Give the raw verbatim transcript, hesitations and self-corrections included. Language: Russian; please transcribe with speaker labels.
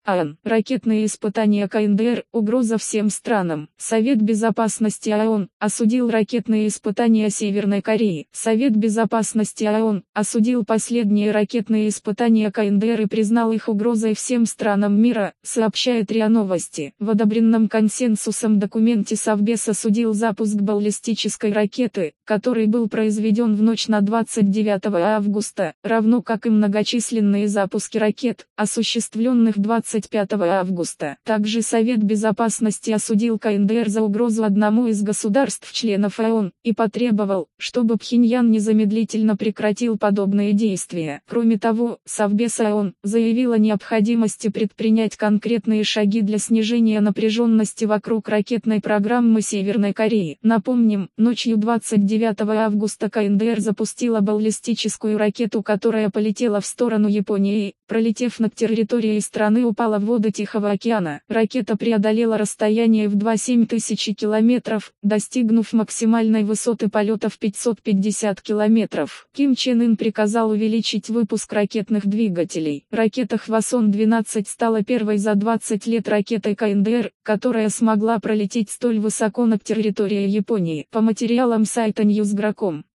Speaker 1: ООН. Ракетные испытания КНДР – угроза всем странам. Совет Безопасности ООН осудил ракетные испытания Северной Кореи. Совет Безопасности ООН осудил последние ракетные испытания КНДР и признал их угрозой всем странам мира, сообщает РИА Новости. В одобренном консенсусом документе Совбез осудил запуск баллистической ракеты, который был произведен в ночь на двадцать девятое августа, равно как и многочисленные запуски ракет, осуществленных двадцать пятого августа. Также Совет Безопасности осудил КНДР за угрозу одному из государств-членов ООН, и потребовал, чтобы Пхеньян незамедлительно прекратил подобные действия. Кроме того, Совбез ООН заявил о необходимости предпринять конкретные шаги для снижения напряженности вокруг ракетной программы Северной Кореи. Напомним, ночью двадцать девятого августа КНДР запустила баллистическую ракету, которая полетела в сторону Японии, пролетев над территорией страны, упала в воды Тихого океана. Ракета преодолела расстояние в двадцать семь тысяч километров, достигнув максимальной высоты полета в пятьсот пятьдесят километров. Ким Чен Ын приказал увеличить выпуск ракетных двигателей. Ракета Хвасон двенадцать стала первой за двадцать лет ракетой КНДР, которая смогла пролететь столь высоко над территорией Японии. По материалам сайта Newsgro точка com.